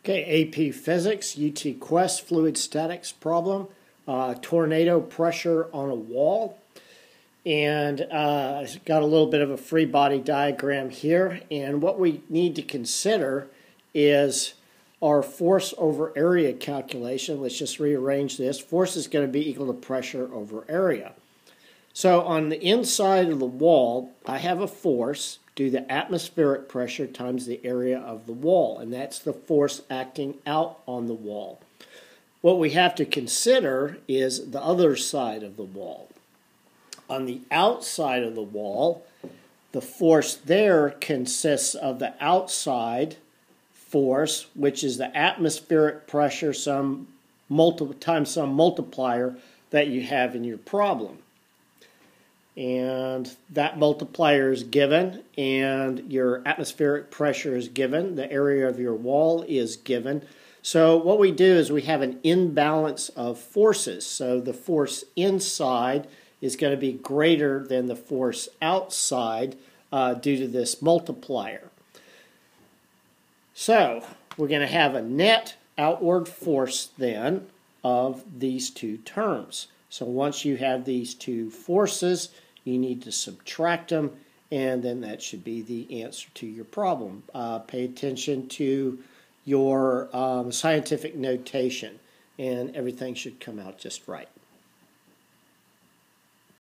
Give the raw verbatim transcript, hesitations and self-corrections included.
Okay, A P Physics, U T Quest fluid statics problem, uh, tornado pressure on a wall. And uh, I've got a little bit of a free body diagram here. And what we need to consider is our force over area calculation. Let's just rearrange this. Force is going to be equal to pressure over area. So on the inside of the wall, I have a force due to the atmospheric pressure times the area of the wall, and that's the force acting out on the wall. What we have to consider is the other side of the wall. On the outside of the wall, the force there consists of the outside force, which is the atmospheric pressure some multiple times some multiplier that you have in your problem. And that multiplier is given, and your atmospheric pressure is given, the area of your wall is given. So what we do is we have an imbalance of forces. So the force inside is going to be greater than the force outside uh, due to this multiplier. So we're going to have a net outward force then of these two terms. So once you have these two forces, you need to subtract them, and then that should be the answer to your problem. Uh, pay attention to your um, scientific notation, and everything should come out just right.